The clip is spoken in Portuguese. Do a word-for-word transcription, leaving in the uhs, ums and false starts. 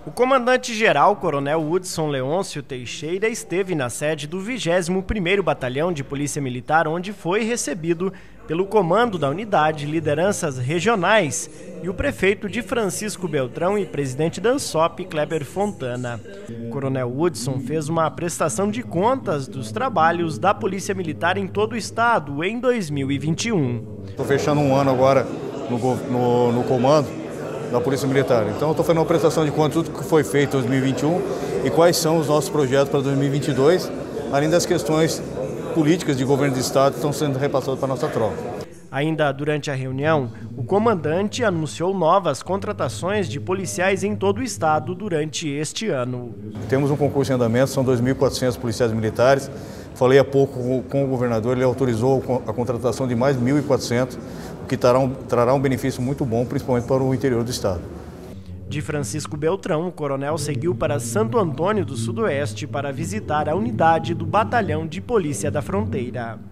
O comandante-geral, coronel Hudson Leôncio Teixeira, esteve na sede do vigésimo primeiro Batalhão de Polícia Militar, onde foi recebido pelo comando da unidade, lideranças regionais e o prefeito de Francisco Beltrão e presidente da ANSOP, Kleber Fontana. O coronel Hudson fez uma prestação de contas dos trabalhos da Polícia Militar em todo o estado em dois mil e vinte e um. Estou fechando um ano agora no, no, no comando da Polícia Militar. Então, estou fazendo uma prestação de contas de tudo que foi feito em dois mil e vinte e um e quais são os nossos projetos para dois mil e vinte e dois, além das questões políticas de governo de estado que estão sendo repassadas para a nossa tropa. Ainda durante a reunião, o comandante anunciou novas contratações de policiais em todo o estado durante este ano. Temos um concurso em andamento, são dois mil e quatrocentos policiais militares. Falei há pouco com o governador, ele autorizou a contratação de mais mil e quatrocentos, o que trará um, trará um benefício muito bom, principalmente para o interior do estado. De Francisco Beltrão, o coronel seguiu para Santo Antônio do Sudoeste para visitar a unidade do Batalhão de Polícia da Fronteira.